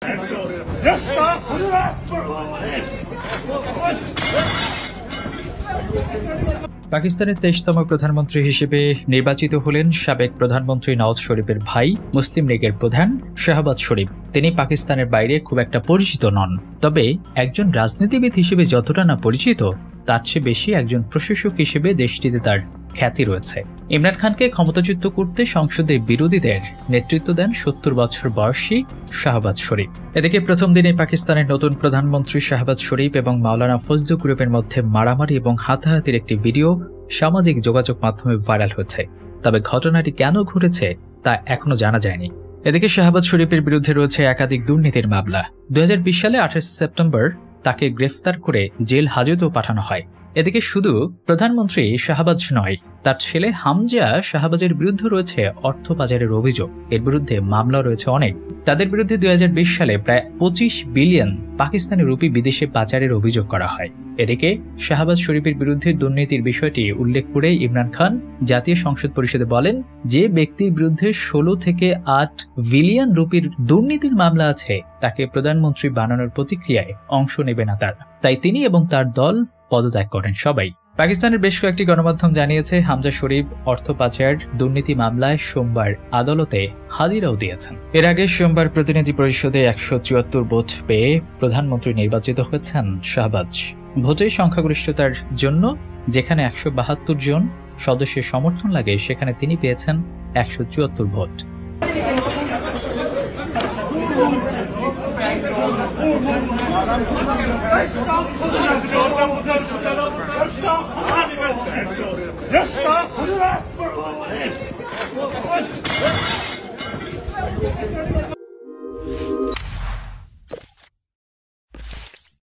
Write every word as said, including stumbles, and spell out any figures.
পাকিস্তানের তেইশতম প্রধানমন্ত্রী হিসেবে নির্বাচিত হলেন সাবেক প্রধানমন্ত্রী নওয়াজ শরীফের ভাই মুসলিম লীগের প্রধান শাহবাজ শরীফ। তিনি পাকিস্তানের বাইরে খুব একটা পরিচিত নন, তবে একজন রাজনীতিবিদ হিসেবে যতটা না পরিচিত তার চেয়ে বেশি একজন প্রশাসক হিসেবে দেশটিতে তার খ্যাতি রয়েছে। ইমরান খানকে ক্ষমতাচ্যুত করতে সংসদের বিরোধীদের নেতৃত্ব দেন সত্তর বছর বয়সী শাহবাজ শরীফ। এদিকে প্রথম দিনে পাকিস্তানের নতুন প্রধানমন্ত্রী শাহবাজ শরীফ এবং মাওলানা ফজলু গ্রুপের মধ্যে মারামারি এবং হাতাহাতির একটি ভিডিও সামাজিক যোগাযোগ মাধ্যমে ভাইরাল হয়েছে। তবে ঘটনাটি কেন ঘটেছে তা এখনো জানা যায়নি। এদিকে শাহবাজ শরীফের বিরুদ্ধে রয়েছে একাধিক দুর্নীতির মামলা। দুই হাজার বিশ সালে আঠাশে সেপ্টেম্বর তাকে গ্রেফতার করে জেল হাজতেও পাঠানো হয়। এদিকে শুধু প্রধানমন্ত্রী শাহবাজ নয়, তার ছেলে হামজা শাহবাজের বিরুদ্ধে রয়েছে অর্থ পাচারের অভিযোগ। এর বিরুদ্ধে মামলা রয়েছে অনেক। তাদের বিরুদ্ধে দুই হাজার বিশ সালে প্রায় পঁচিশ বিলিয়ন পাকিস্তানি রুপি বিদেশে পাচারের অভিযোগ করা হয়। এদিকে শাহবাজ শরীফের বিরুদ্ধে দুর্নীতির বিষয়টি উল্লেখ করে ইমরান খান জাতীয় সংসদ পরিষদে বলেন, যে ব্যক্তির বিরুদ্ধে ষোলো থেকে আট বিলিয়ন রুপির দুর্নীতির মামলা আছে তাকে প্রধানমন্ত্রী বানানোর প্রতিক্রিয়ায় অংশ নেবে না তার, তাই তিনি এবং তার দল পদত্যাগ করেন সবাই। পাকিস্তানের বেশ কয়েকটি গণমাধ্যম জানিয়েছে হামজা শরীফ অর্থ পাচার দুর্নীতি মামলায় সোমবার আদালতে হাজিরাও দিয়েছেন। এর আগে সোমবার প্রতিনিধি পরিষদে একশো চুয়াত্তর ভোট পেয়ে প্রধানমন্ত্রী নির্বাচিত হয়েছেন শাহবাজ। ভোটের সংখ্যাগরিষ্ঠতার জন্য যেখানে একশো বাহাত্তর জন সদস্যের সমর্থন লাগে সেখানে তিনি পেয়েছেন একশো চুয়াত্তর ভোট। Yes,